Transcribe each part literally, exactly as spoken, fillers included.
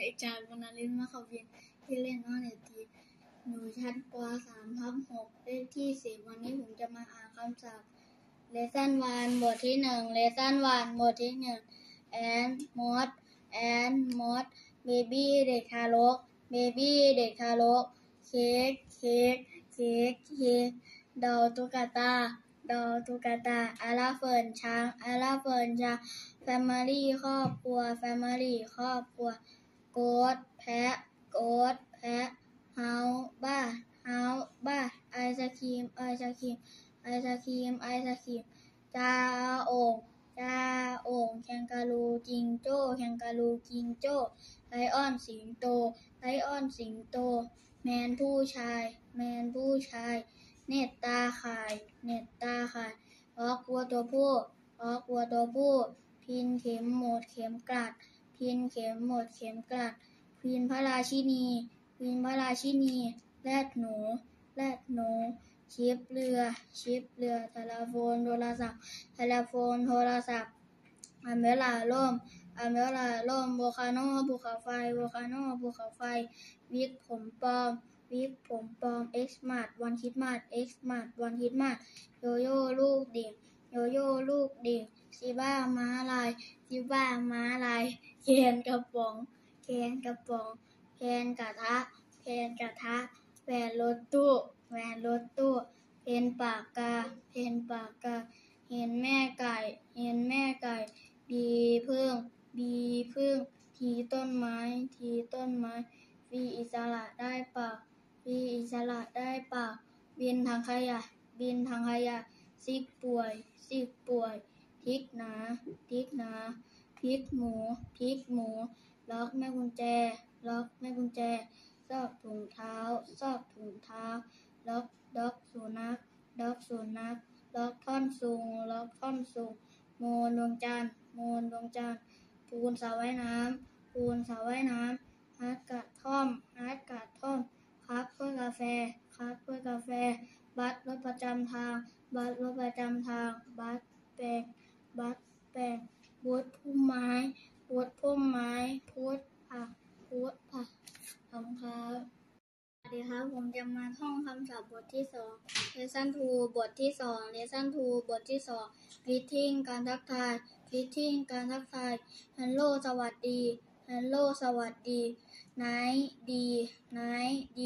ด็กชายวนฤทธิ์มะขเวียนที่เล่นน้องเนตีหนูชั้นป สาม ทับ หก เลขที่สิบวันนี้ผมจะมาอ่านคำศัพท์ Lesson วันบทที่หนึ่ง Lesson วันบทที่หนึ่ง and mod and mod baby เด็กทารก baby เด็กทารก cake cake cake cake ดอตุ๊กตาดอตุ๊กตาอาราเฟิร์นช้างอาราเฟิร์นช้าง family ครอบครัว family ครอบครัว goat แพะ goat แพะ house บ้าน house บ้านไอศครีมไอศครีมไอศครีมไอศครีมจาโอ่งจาโอ่งแคนการูจิงโจ้แคนการูจิงโจ้ไลออนสิงโตไลออนสิงโตแมนผู้ชายแมนผู้ชายเน็ตตาข่ายเน็ตตาข่ายออกวัวตัวผู้ออกวัวตัวผู้พินเข็มหมดเข็มกลัดพินเข็มหมดเข็มกลัดควีนพระราชินีควีนพระราชินีแรดหนูแรดหนูชิปเรือชิปเรือโทรโฟนโทรศัพท์โทรโฟนโทรศัพท์อัมเบลาล่มอัมเบลาล่มโวคาโนภูเขาไฟโวคาโนภูเขาไฟวิกผมปลอมวิกผมปลอมเอ็กซ์มาร์ทวันคริสต์มาสเอ็กซ์มาร์ทวันคริสต์มาสโยโย่ลูกดิ่งโยโย่ลูกดิ่งซีบ้าม้าลายซีบ้าม้าลายแคนกระป๋องแคนกระป๋องแคนกระทะแคนกระทะแหวนรถตู้แหวนรถตู้เพนปากกาเพนปากกาเห็นแม่ไก่เห็นแม่ไก่บีพึ่งบีพึ่งทีต้นไม้ทีต้นไม้ฟีอิสระได้ปากฟีอิสระได้ปากบินทางขยะบินทางขยะซิกป่วยซิกป่วยพริกหนาพริกหนาพริกหมูพริกหมูล็อกแม่กุญแจล็อกแม่กุญแจซอกถุงเท้าซอกถุงเท้าล็อกด็อกสุนัขด็อกสุนัขล็อกท่อนสูงล็อกท่อนสูงโมนดวงจันทร์โมนดวงจันทร์ปูนสระว่ายน้ำปูนสระว่ายน้ำฮัทกระท่อมฮัทกระท่อมครับเพื่อกาแฟครับเพื่อกาแฟบัสรถประจำทางบัสรถประจำทางบัสแปลงบัสแปลงพุทธพุ่มไม้พุทธพุ่มไม้พุทธผักพุทธผักขอบคุณครับสวัสดีครับผมจะมาท่องคำศัพท์บทที่สอง Lesson ทูบทที่สอง Lesson ทูบทที่สอง Greeting การทักทาย Greeting การทักทาย Hello สวัสดี Hello สวัสดี Night ดี Night ดี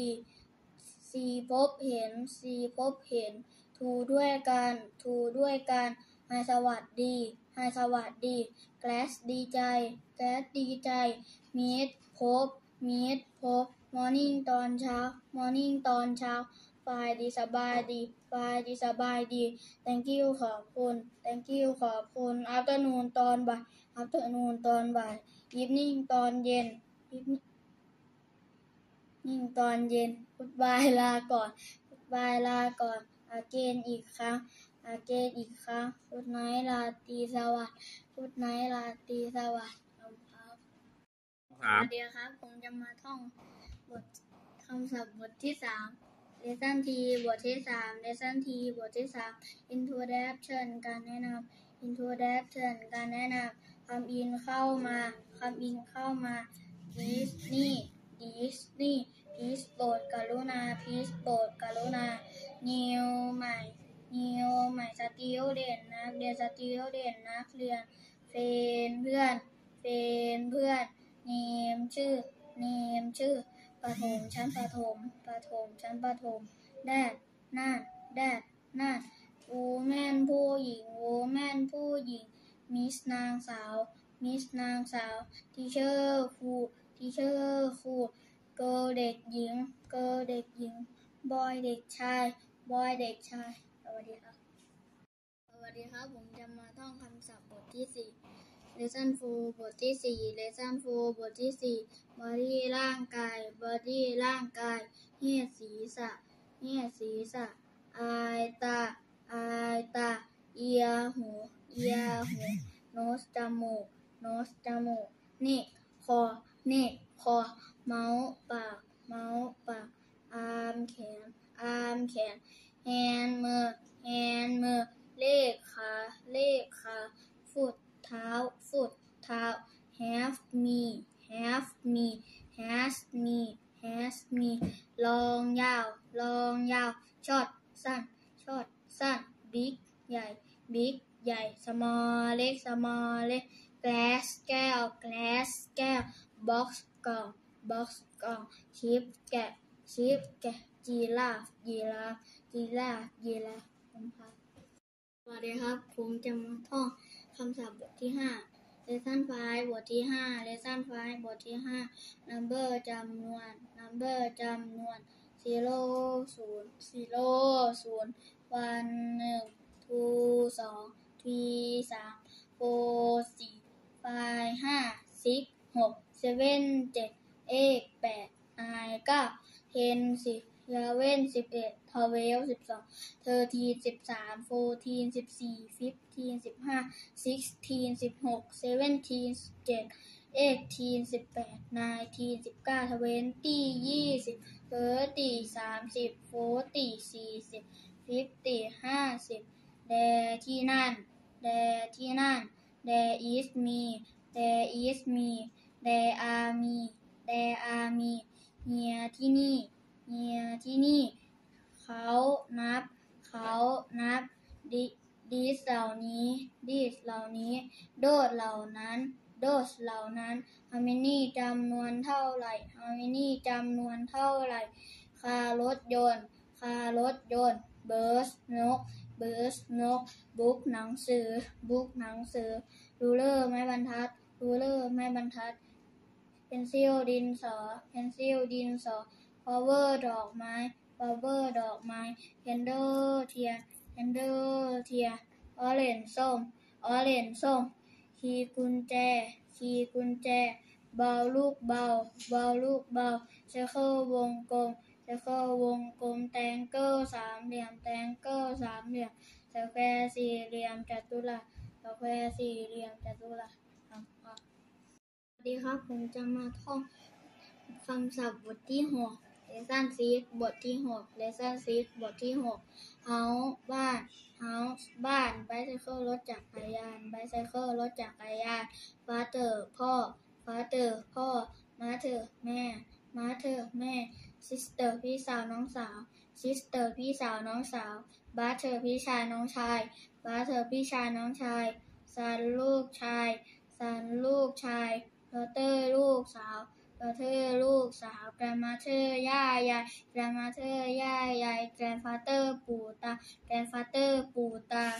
See พบเห็น See พบเห็น To ด้วยกัน To ด้วยกัน Hi สวัสดี Hi สวัสดี Glad ดีใจ Glad ดีใจ Meet พบ Meet พบ Morning ตอนเช้า Morning ตอนเช้า Fine ดีสบายดี Fine ดีสบายดี Thank you ขอบคุณ Thank you ขอบคุณ Afternoon ตอนบ่าย Afternoon ตอนบ่าย Evening ตอนเย็น Evening ตอนเย็น Goodbye ลาก่อน Goodbye ลาก่อน Again อีกครั้ง Again อีกครั้ง Good night ราตรีสวัสดิ์ Good night ราตรีสวัสดิ์ครับสวัสดีครับผมจะมาท่องบทคำศัพท์บทที่สาม Lesson ทีบทที่สาม Lesson ทีบทที่สาม Introduction การแนะนำ Introduction การแนะนำคำอินเข้ามาคำอินเข้ามา Disney Disney Please โปรดกรุณา Please โปรดกรุณา New ใหม่ New ใหม่ Student นักเรียน Student นักเรียน Friend เพื่อน Friend เพื่อน Name ชื่อ Name ชื่อประถมชั้นประถมประถมชั้นประถม Dad น่า Dad น่า Woman ผู้หญิง Woman ผู้หญิง Miss นางสาว Miss นางสาว Teacher ครู Teacher ครู Girl เด็กหญิง Girl เด็กหญิง Boy เด็กชาย Boy เด็กชายสวัสดีครับสวัสดีครับผมจะมาท่องคำศัพท์บทที่สี่ Lesson โฟร์ บทที่สี่ Lesson โฟร์ บทที่สี่ Body ร่างกาย Body ร่างกาย Head ศีรษะ Head ศีรษะ Eye ตา Eye ตา Ear หู Ear หู Nose จมูก Nose จมูก Neck คอ Neck คอ Mouth ปาก Mouth ปาก Arm แขน Arm แขน Hand มือ Hand มือ Leg ขา Leg ขา Foot เท้า Foot เท้า Have me have me has me has me ลองยาวลองยาว short สั้น short สั้น big ใหญ่ big ใหญ่ small เล็ก small เล็ก glass แก้ว glass แก้ว box กล่อง box กล่อง sheep แกะ sheep แกะ giraffe giraffe giraffe giraffe สวัสดีครับผมจะมาท่องคำศัพท์บทที่ห้า Lesson ไฟว์ บทที่ห้า Lesson ไฟว์ บทที่ห้า Number จำนวน Number จำนวน zero ศูนย์ zero ศูนย์ one หนึ่ง two สอง three สาม four สี่ five ห้า six หก seven เจ็ด eight แปด nine เก้า ten สิบ eleven สิบเอ็ด twelve สิบสอง thirteen สิบสาม fourteen สิบสี่ fifteen สิบห้า sixteen สิบหก seventeen สิบเจ็ด eighteen สิบแปด nineteen สิบเก้า twenty ยี่สิบ thirty สามสิบ forty สี่สิบ fifty ห้าสิบ there ที่นั่น there ที่นั่น there is me there is me there are me there are me here ที่นี่ here ที่นี่เขานับเขานับ this เหล่านี้ this เหล่านี้ those เหล่านั้น those เหล่านั้น how many จำนวนเท่าไหร่ how many จำนวนเท่าไหร่คารถยนต์คารถยนต์ birds นก birds นก book หนังสือ book หนังสือ ruler ไม้บรรทัด ruler ไม้บรรทัด pencil ดินสอ pencil ดินสอ flower ดอกไม้ flower ดอกไม้ candle เทียน candle เทียน orange ส้ม orange ส้ม คีย์กุญแจ คีย์กุญแจ เบาลูกเบา เบาลูกเบา circle วงกลม circle วงกลม triangle สามเหลี่ยม triangle สามเหลี่ยม square สี่เหลี่ยมจัตุรัส square สี่เหลี่ยมจัตุรัสสวัสดีครับผมจะมาท่องคำศัพท์บทที่หก Lesson six บทที่หก Lesson six บทที่หก House บ้าน House บ้าน Bicycle รถจักรยาน Bicycle รถจักรยาน Father พ่อ Father พ่อ Mother แม่ Mother แม่ Sister พี่สาวน้องสาว Sister พี่สาวน้องสาว Brother พี่ชายน้องชาย Brother พี่ชายน้องชาย Son ลูกชาย Son ลูกชาย Daughter ลูกสาว Daughter ลูกสาว Grandmother ย่ายาย Grandmother ย่ายาย Grandfather ปู่ตา Grandfather ปู่ตา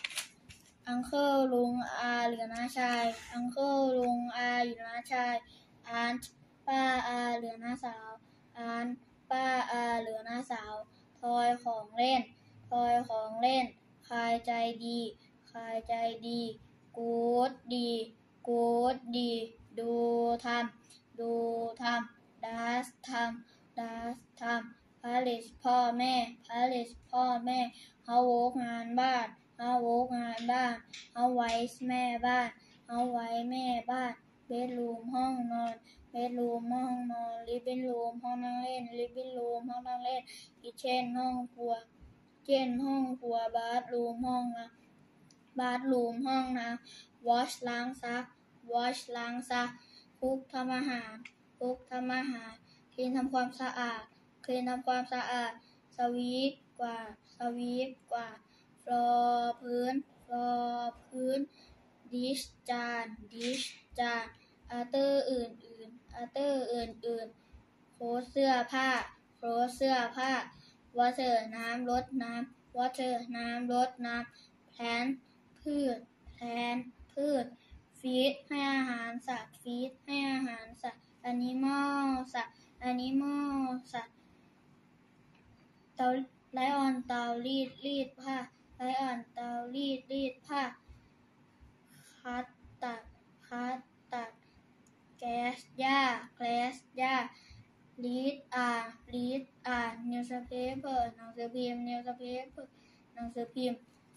Uncle ลุงอาหรือน้าชาย Uncle ลุงอาหรือน้าชาย Aunt ป้าอาหรือน้าสาว Aunt ป้าอาหรือน้าสาว Toy ของเล่น Toy ของเล่น ใครใจดีใครใจดี Good ดี Good ดีดูทำดูทำ does ทำ does ทำ Polish พ่อแม่ Polish พ่อแม่ Housework งานบ้าน Housework งานบ้าน Housewife แม่บ้าน Housewife แม่บ้าน Bedroom ห้องนอน Bedroom ห้องนอน Living room ห้องนั่งเล่น Living room ห้องนั่งเล่น Kitchen ห้องครัว Kitchen ห้องครัว Bathroom ห้องน้ำ Bathroom ห้องน้ำ Wash ล้างซัก Wash ล้างซัก Cook ทำอาหาร Cook ทำอาหาร Clean ทำความสะอาด Clean ทำความสะอาด Sweep กวาด Sweep กวาด Floor พื้น Floor พื้น Dish จาน Dish จาน Other อื่นๆ Other อื่นๆ Clothes เสื้อผ้า Clothes เสื้อผ้า Water น้ำรดน้ำ Water น้ำรดน้ำ Plant พืช Plant พืช Feed ให้อาหารสัตว์ Feed ให้อาหารสัตว์ Animal สัตว์ Animal สัตว์เตาไลออนเตารีดรีดผ้าไลออนเตารีดรีดผ้าคัดตัดคัดตัดแกสหญ้าแกสหญ้า read อ่าน read อ่าน newspaper หนังสือพิมพ์ newspaper หนังสือพิมพ์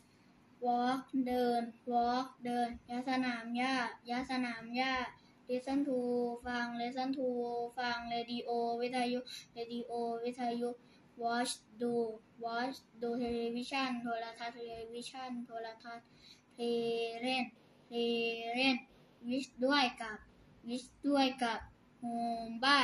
walk เดิน walk เดินยาสนามหญ้ายาสนามหญ้า listen to ฟัง listen to ฟัง radio วิทยุ radio วิทยุ watch ดู watch ดูเทเลวิชันโทรทัศน์เทเลวิชันโทรทัศน์ play เล่น play เล่น wish ด้วยกับ wish ด้วยกับ home บ้าน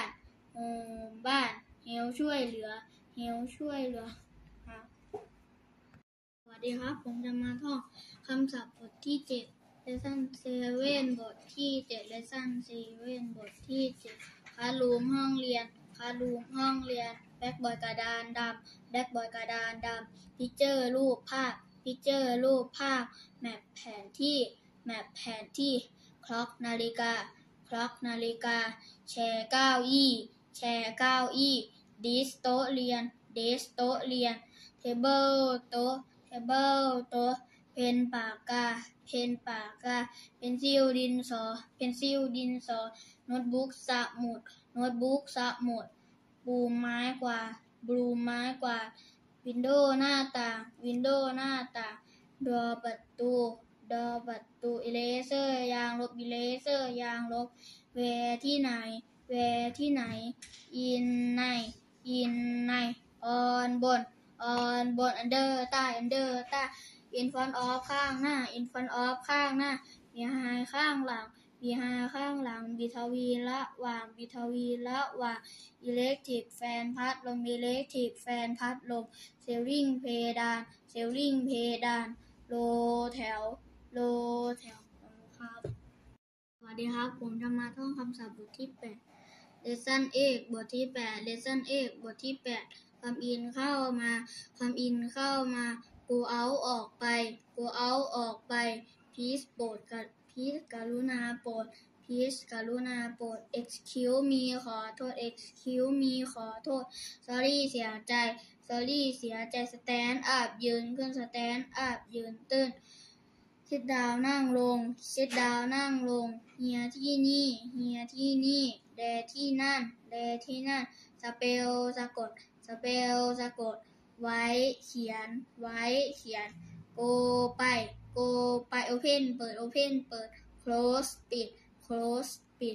home บ้าน help ช่วยเหลือ help ช่วยเหลือครับสวัสดีครับผมจะมาท่องคำศัพท์บทที่เจ็ด lesson เซเว่น บทที่เจ็ด lesson เซเว่น บทที่เจ็ดคลาสรูมห้องเรียนคลาสรูมห้องเรียนแบล็คบอร์ดกระดานดำแบล็คบอร์ดกระดานดำพิกเจอร์รูปภาพพิกเจอร์รูปภาพแมปแผนที่แมปแผนที่คล็อกนาฬิกาคล็อกนาฬิกาแชร์เก้าอี้แชร์เก้าอี้ดิสโต๊ะเรียนดิสโต๊ะเรียนเทเบิลโต๊ะเทเบิลโต๊ะเพนปากกาเพนปากกาเพนซิลดินสอเพนซิลดินสอโน้ตบุ๊กสมุดโน้ตบุ๊กสมุดบูมไม้กวาดบูมไม้กวาดวินโดว์หน้าต่างวินโดว์หน้าต่างดอประตูดอประตูอิเลเซอร์ยางลบอิเลเซอร์ยางลบแวร์ที่ไหนแวร์ที่ไหนอินในอินในออนบนออนบนอันเดอร์ใต้อันเดอร์ใต้in front of ข้างหน้า in front of ข้างหน้า behind ข้างหลัง behind ข้างหลัง between ระหว่าง between ระหว่าง electric fan พัดลม electric fan พัดลม ceiling เพดาน ceiling เพดาน row แถว row แถวครับสวัสดีครับผมจะมาท่องคำศัพท์บทที่แปด lesson เอกบทที่แปด lesson เอกบทที่แปดคำอินเข้ามาคำอินเข้ามาgo out ออกไป go out ออกไป please โปรดกับ please กรุณาโปรด please กรุณาโปรด excuse me ขอโทษ excuse me ขอโทษ sorry เสียใจ sorry เสียใจ stand up ยืนขึ้น stand up ยืนตื่น sit down นั่งลง sit down นั่งลง here ที่นี่ here ที่นี่ there ที่นั่น there ที่นั่น spell สะกด spell สะกดไว้เขียนไว้เขียน go ไป go ไป open เปิด open เปิด close ปิด close ปิด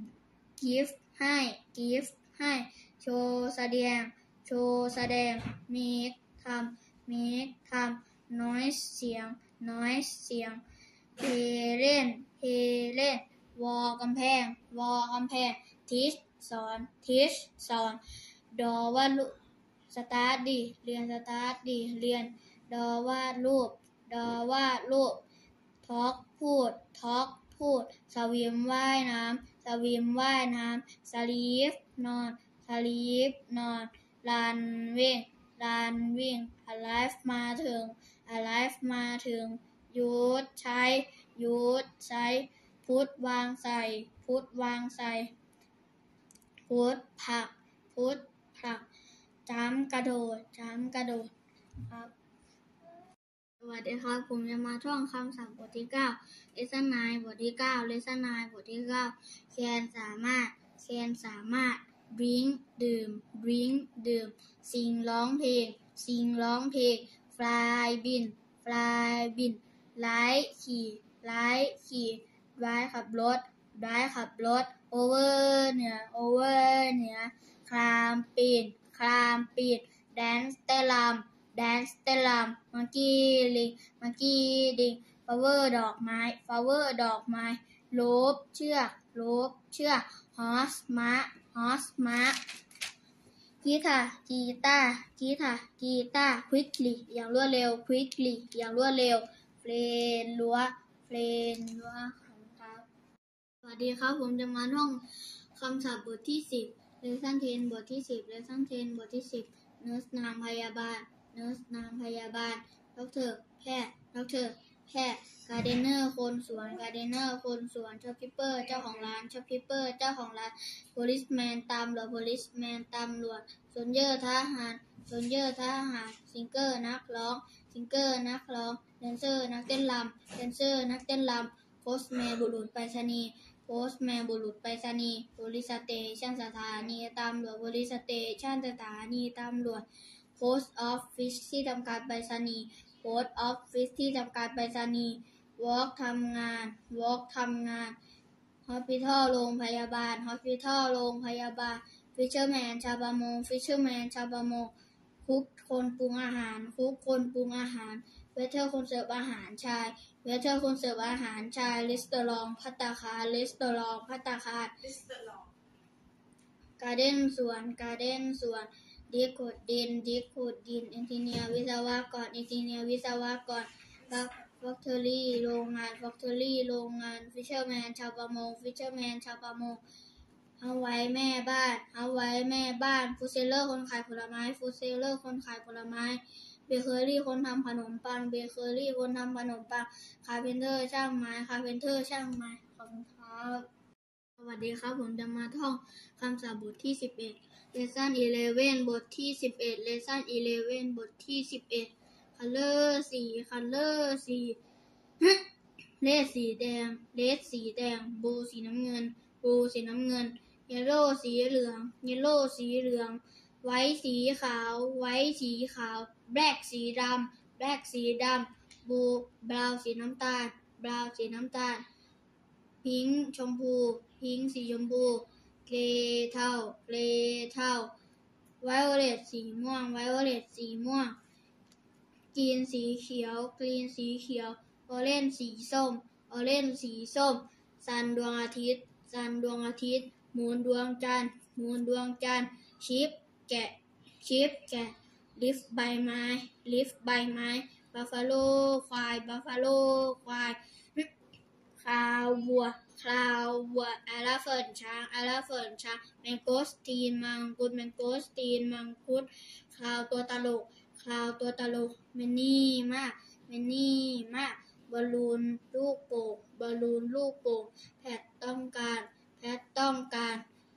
give ให้ give ให้โชว์แสดงโชว์แสดง make ทำ make ทำ noise เสียง noise เสียง play เล่น play เล่น wall กำแพง wall กำแพง teach สอน teach สอน draw วาดรูปสตาร์ทดิเรียนสตาร์ทดิเรียนดอวาดรูปดอวาดรูปทอล์กพูดทอล์กพูดสวิมว่ายน้ำสวิมว่ายน้ำสลีฟนอนสลีฟนอนรันวิ่งรันวิ่ง alive มาถึง alive มาถึงยูดใช้ยูดใช้พุทวางใส่พุทวางใส่พุทผักพุทผักจ้ำกระโดดจ้ำกระโดดครับสวัสดีครับผมจะมาท่องคำศัพท์บทที่เก้า lesson ไนน์ บทที่เก้า lesson ไนน์ บทที่เก้า can สามารถ can สามารถ drink ดื่ม drink ดื่ม sing ร้องเพลง sing ร้องเพลง fly บิน fly บิน ride ขี่ ride ขี่ drive ขับรถ drive ขับรถ over เหนือ over เหนือ climb ปีนคลามปีดแดนซ์เต้นรำแดนซ์เต้นรำมังกี้ลิงมังกี้ดิงฟลาเวอร์ดอกไม้ฟลาเวอร์ดอกไม้โลบเชือกโลบเชือกฮอสม้าฮอสม้ากีตาร์กีตาร์กีตาร์กีตาร์ quickly อย่างรวดเร็ว quickly อย่างรวดเร็วเฟรนรั้วเฟรนรั้วครับสวัสดีครับผมจะมาท่องคำศัพท์บทที่สิบlesson สิบ บทที่สิบ lesson สิบ บทที่สิบ nurse นามพยาบาล nurse นามพยาบาล doctor แพทย์ doctor แพทย์ gardener คนสวน gardener คนสวน shopkeeper เจ้าของร้าน shopkeeper เจ้าของร้าน policeman ตำรวจ policeman ตำรวจ soldier ทหาร soldier ทหาร singer นักร้อง singer นักร้อง dancer นักเต้นรำ dancer นักเต้นรำ postman บุรุษไปรษณีย์โพสต์แมนบุรุษไปรษณีย์ police station สถานีตำรวจ police station สถานีตำรวจ post office ที่ทำการไปรษณีย์ post office ที่ทำการไปรษณีย์ work ทำงาน work ทำงาน hospital โรงพยาบาล hospital โรงพยาบาล fisherman ชาวประมง fisherman ชาวประมง cook คนปรุงอาหาร cook คนปรุงอาหาร waiter คนเสิร์ฟอาหารชาย waiter คนเสิร์ฟอาหารชาย restaurant ภัตตาคาร restaurant ภัตตาคาร garden สวน garden สวน ดินขุดดินดินขุดดิน engineer วิศวกร engineer วิศวกร factory โรงงาน factory โรงงาน fisherman ชาวประมง fisherman ชาวประมง housewife แม่บ้าน housewife แม่บ้าน food seller คนขายผลไม้ food seller คนขายผลไม้เบเกอรี่คนทำขนมปังเบเกอรี่คนทำขนมปังคาร์เพนเตอร์ช่างไม้คาร์เพนเตอร์ช่างไม้ขอบคุณครับสวัสดีครับผมจะมาท่องคำศัพท์บทที่สิบเอ็ด Lesson สิบเอ็ดบทที่สิบเอ็ด Lesson สิบเอ็ดบทที่สิบเอ็ด Color สี Color สี Red สีแดง Red สีแดง Blue สีน้ำเงิน Blue สีน้ำเงิน Yellow สีเหลือง Yellow สีเหลืองWhite สีขาว White สีขาว Black สีดำ Black สีดำ Blue Brown สีน้ำตาล Brown สีน้ำตาล Pink ชมพู Pink สีชมพู Gray เทา Gray เทา Violet สีม่วง Violet สีม่วง Green สีเขียว Green สีเขียว Orange สีส้ม Orange สีส้ม Sun ดวงอาทิตย์ Sun ดวงอาทิตย์ Moon ดวงจันทร์ Moon ดวงจันทร์ Sheep แกะ Sheep แกะ Leaf ใบไม้ Leaf ใบไม้ Buffalo ควาย Buffalo ควาย Cow วัว Cow วัว Elephant ช้าง Elephant ช้าง Mangosteen มังคุด Mangosteen มังคุด Cow ตัวตลก Cow ตัวตลก Many มาก Many มาก Balloon ลูกโป่ง Balloon ลูกโป่ง Pat ต้องการ Pat ต้องการ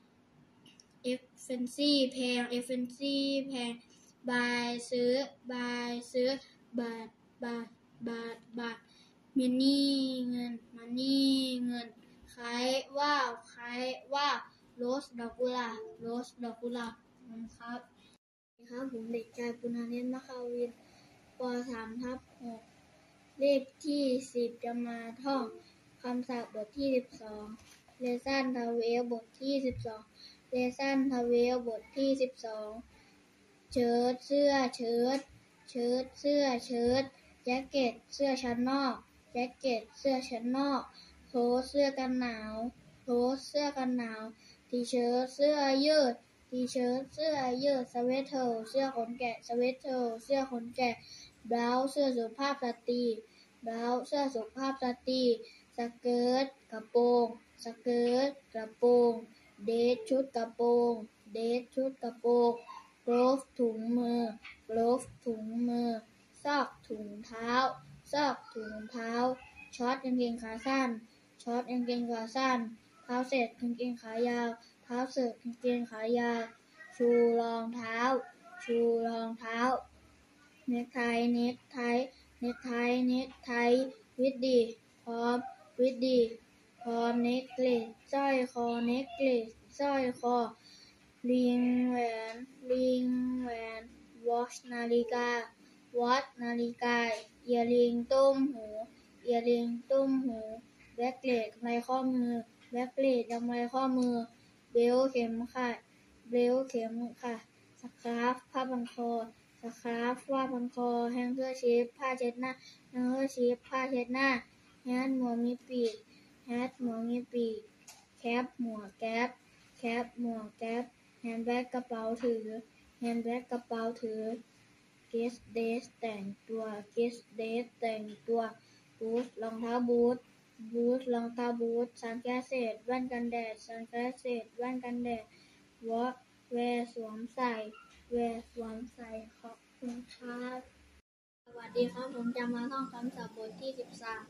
expensive แพง expensive แพง buy ซื้อ buy ซื้อบาทบาทบาทบาท money เงิน money เงินขายว่าวขายว่าว rose ดอกกุหลาบ rose ดอกกุหลาบครับครับผมเด็กชายปุณณเนตรมะคาวินป สาม ทับ หก เลขที่สิบจะมาท่องคำศัพท์บทที่สิบสอง Lesson ทเวลบทที่สิบสอง Lesson ทเวลบทที่สิบสองเชิ้ตเสื้อเชิ้ตเชิ้ตเสื้อเชิ้ตแจ็คเก็ตเสื้อชั้นนอกแจ็คเก็ตเสื้อชั้นนอกโค้ทเสื้อกันหนาวโค้ทเสื้อกันหนาวทีเชิ้ตเสื้อยืดทีเชิ้ตเสื้อยืดสเวตเทอร์เสื้อขนแกะสเวตเทอร์เสื้อขนแกะบลาว์เสื้อสุภาพสตรีบลาว์เสื้อสุภาพสตรีสเกิร์ตกระโปรงสเกิร์ตกระโปรงเดทชุดกระโปรงเดทชุดกระโปรงกลฟถุงมือกลฟถุงมือซอกถุงเท้าซอกถุงเท้าช็อตกางเกงขาสั้นช็อตกางเกงขาสั้นเท้าเสร็จกางเกงขายาวเท้าเสร็จกางเกงขายาวชูรองเท้าชูรองเท้าเนคไทเนคไทเนคไทเนคไทวิดดีพร้อมวิดดีพร้อมเนคเลสสร้อยคอเนคเลสสร้อยคอริงแหวนริงแหวนวอชนาฬิกาวอชนาฬิกาเอียริงต้มหูเอียริงต้มหูแบล็คเลสกำไรข้อมือแบล็คเลสกำไรข้อมือเบลเข็มขัดเบลเข็มขัดสคาร์ฟผ้าพันคอสคาร์ฟผ้าพันคอแฮงเกอร์ชีฟผ้าเช็ดหน้าแฮงเกอร์ชีฟผ้าเช็ดหน้าแฮทหมวกมีปีกแฮทหมวกมีปีกแคปหมวกแก๊ปแคปหมวกแก๊ปแฮนด์แบ็กกระเป๋าถือแฮนด์แบ็กกระเป๋าถือเกสเดสแต่งตัวเกสเดสแต่งตัวบูทรองเท้าบูทบูทรองเท้าบูทซันแกสเซตแว่นกันแดดซันแกสเซตแว่นกันแดดวอทแวร์สวมใส่แวร์สวมใส่ขอบคุณครับสวัสดีครับผมจะมาท่องคำศัพท์บทที่สิบสาม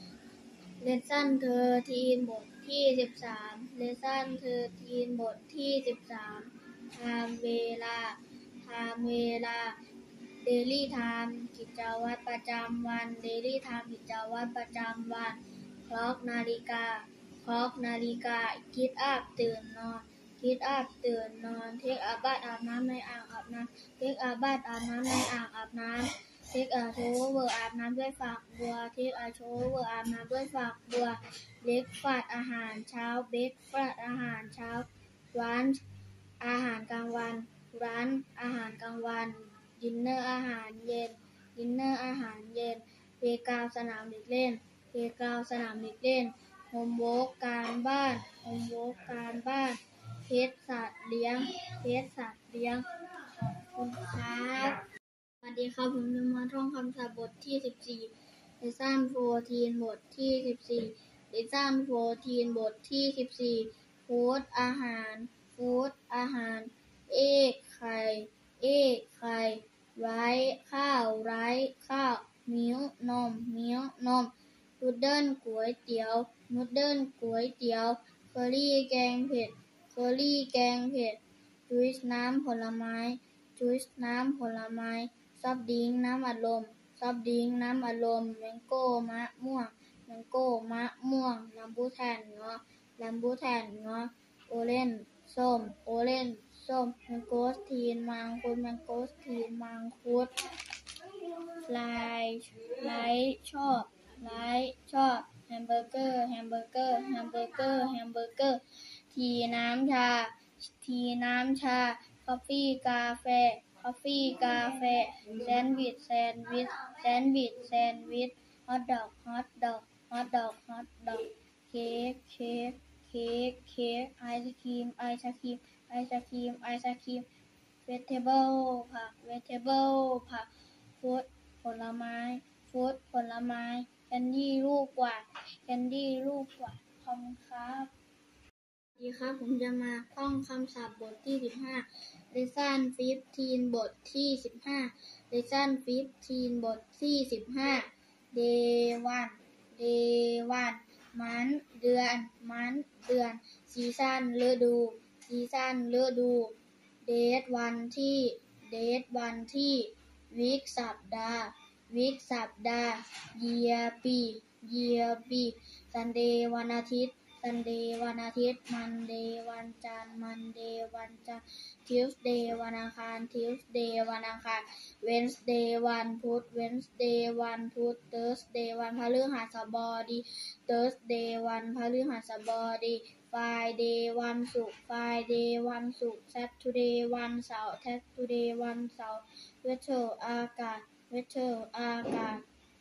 Lesson สิบสามบทที่สิบสาม Lesson สิบสามบทที่สิบสาม Time เวลา Time เวลา Daily Time กิจวัตรประจำวัน Daily Time กิจวัตรประจำวัน Clock นาฬิกา Clock นาฬิกา Get up ตื่นนอน Get up ตื่นนอน Take a bath อาบน้ำในอ่างอาบน้ำ Take a bath อาบน้ำในอ่างอาบน้ำTake a shower อาบน้ำด้วยฝักบัว Take a shower อาบน้ำด้วยฝักบัว Breakfast อาหารเช้า Breakfast อาหารเช้า Lunch อาหารกลางวัน Lunch อาหารกลางวัน Dinner อาหารเย็นดินเนอร์อาหารเย็นเพลย์กราวด์สนามเด็กเล่นเพลย์กราวด์สนามเด็กเล่นโฮมเวิร์คการบ้านโฮมเวิร์คการบ้านเพชสัตว์เลี้ยงเพชสัตว์เลี้ยงขอบคุณครับสวัสดีครับผมจะมาท่องคำศัพท์บทที่สิบสี่ Lesson สิบสี่บทที่สิบสี่ Lesson สิบสี่บทที่สิบสี่ฟู้ดอาหารฟู้ดอาหารเอกไข่เอกไข่ไรข้าวไรข้าวมิ้วนมมิ้วนมนูดเดิลก๋วยเตี๋ยวนูดเดิลก๋วยเตี๋ยวเคอรี่แกงเผ็ดเคอรี่แกงเผ็ดจูสน้ำผลไม้จูสน้ำผลไม้ซอฟดิ้งน้ำอัดลมซอฟดิ้งน้ำอัดลมแมงโก้มะม่วงแมงโก้มะม่วงลัมบูแทนเงาะลัมบูแทนเงาะโอเล่นส้มโอเล่นส้มแมงโก้ทีนมังคุดแมงโก้ทีนมังคุดลายไลชอบไลชอบแฮมเบอร์เกอร์แฮมเบอร์เกอร์แฮมเบอร์เกอร์แฮมเบอร์เกอร์ทีน้ำชาทีน้ำชากาแฟกาแฟกาแฟกาแฟแซนด์วิชแซนด์วิชแซนด์วิชแซนด์วิชฮอทดอกฮอทดอกฮอทดอกฮอทดอกเค้กเค้กเค้กเค้กไอศครีมไอศครีมไอศครีมไอศครีมเวจเทเบิลผักเวจเทเบิลผักฟรุตผลไม้ฟรุตผลไม้แคนดี้ลูกกว่าแคนดี้ลูกกว่าขอบคุณครับสวัสดีครับผมจะมาท่องคำศัพท์บทที่สิบห้า Lesson สิบห้าบทที่สิบห้า Lesson สิบห้าบทที่สิบห้า Day วัน Day วัน มันเดือนมันเดือนซีซั่นฤดูซีซั่นฤดู Date วันที่ Date วันที่ Week สัปดาห์ Week สัปดาห์ Year ปี Year ปี Sunday วันอาทิตย์ Sunday วันอาทิตย์ Monday วันจันทร์ Monday วันจันทร์ Tuesday วันอังคาร Tuesday วันอังคาร Wednesday วันพุธ Wednesday วันพุธ Thursday วันพฤหัสบดี Thursday วันพฤหัสบดี Friday วันศุกร์ Friday วันศุกร์ Saturday วันเสาร์ Saturday วันเสาร์ Weather อากาศ Weather อากาศ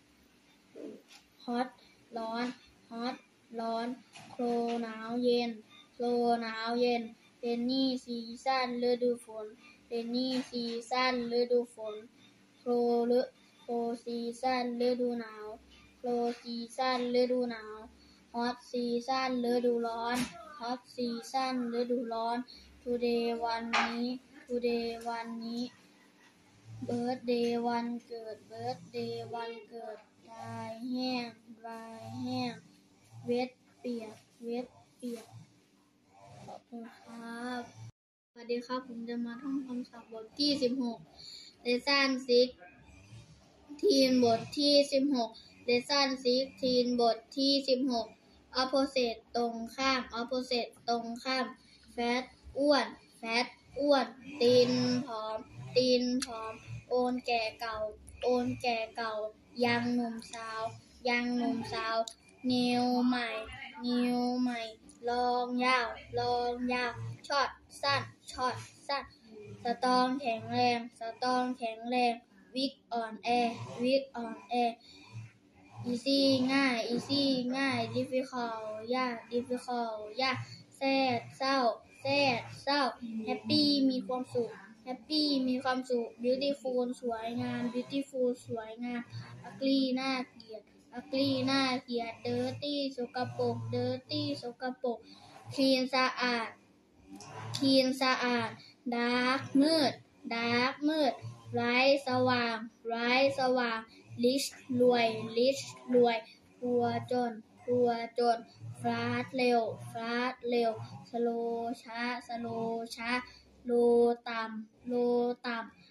Hot ร้อน Hot ร้อน Cold หนาวเย็น Cold หนาวเย็น Rainy season ฤดูฝน Rainy season ฤดูฝน Cold ฤ Cold season ฤดูหนาว Cold season ฤดูหนาว Hot season ฤดูร้อน Hot season ฤดูร้อน Today วันนี้ Today วันนี้ Birthday วันเกิด Birthday วันเกิด Dry แห้ง Dry แห้ง Wet เปียก Wet เปียกขอบคุณครับสวัสดีครับผมจะมาท่องคำศัพท์บทที่สิบหก Lesson สิบหกบทที่สิบหก Lesson สิบหกบทที่สิบหก Opposite ตรงข้าม Opposite ตรงข้าม Fat อ้วน Fat อ้วน Thin ผอม Thin ผอม Old แก่เก่า Old แก่เก่า Young หนุ่มสาว Young หนุ่มสาว New ใหม่ New ใหม่ Long ยาว Long ยาว Short สั้น Short สั้น Strong แข็งแรง Strong แข็งแรง Weak อ่อนแอ Weak อ่อนแอ Easy ง่าย Easy ง่าย Difficult ยาก Difficult ยาก Sad เศร้า Sad เศร้า Happy มีความสุข Happy มีความสุข Beautiful สวยงาม Beautiful สวยงาม Ugly น่าเกลียด Ugly น่าเกลียด Dirty สกปรก Dirty สกปรก Clean สะอาด Clean สะอาด Dark มืด Dark มืด Bright สว่าง Bright สว่าง Rich รวย Rich รวย Poor จน Poor จน Fast เร็ว Fast เร็ว Slow ช้า Slow ช้า Low ต่ำ Low ต่ำ